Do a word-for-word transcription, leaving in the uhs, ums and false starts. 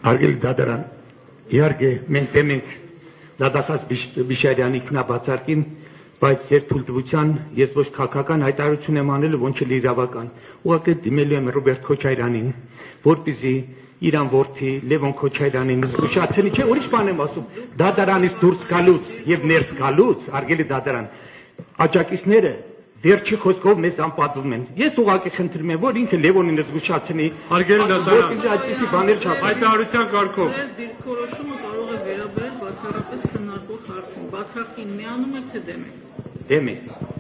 Արգելի դատարան, իհարկե մենք դեմ ենք դատախազ Բիշարյանի ինքնաբացարկին, բայց ձեր թույլտվության ես ոչ քաղաքական հայտարարություն եմ անել, ոչ էլ իրավական։ Ուղղակի դիմելու եմ Ռոբերտ Քոչարյանին, որպեսզի իրան որդի Լևոն Քոչարյանին զգուշացնի, չէ, ուրիշ բան եմ ասում, դատարանից դուրս գալուց եւ ներս գալուց, արգելի դատարան, աջակիցները վերջի խոսքով մեզ անպատվում են։ Ես ուղղակի խնդրում եմ, որ ինքը Լևոնին զգուշացնի, արգելի դատարան, որպեսզի այդպիսի բաներ չասի։ Հայտարարության կարգով։ Դիրքորոշումը կարող է վերաբերել բացառապես քննարկող հարցին, բացառքին միանում եք թե դեմ եք։ Դեմ եք։